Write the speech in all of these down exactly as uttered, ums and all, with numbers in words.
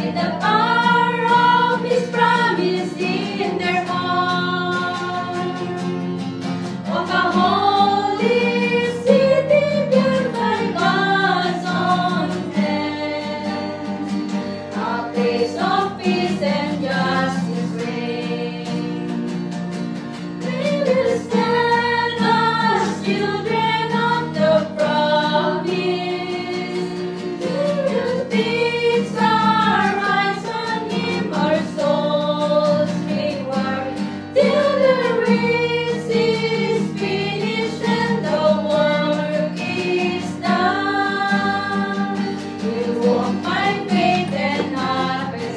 the power of His promise in their heart. Of a holy city built by God's own hand, a place of peace and justice reign. We will stand as children of the promise. We will fix our eyes on Him, our souls reward, till the race is finished and the work is done. We'll walk by faith and not by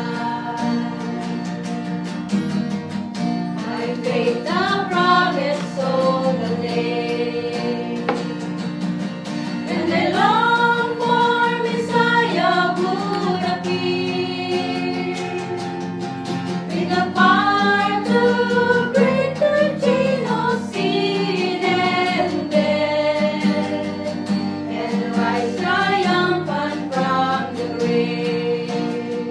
sight. By faith the prophets saw the day when they longed for Messiah would appear, with the power to break the chain of sin and death, and rise triumphant from the grave.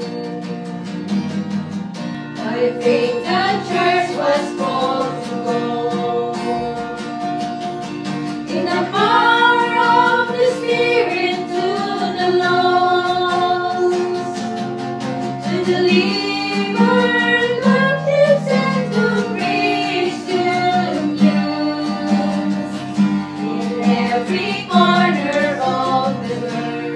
By faith the church was called to go in the power of the Spirit to the lost, to deliver captives and to preach good news in every corner of the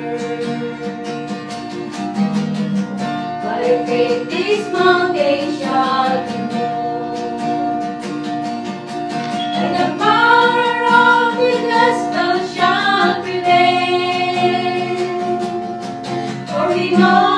world. By faith this mountain shall be moved, and the power of the gospel shall prevail. For we know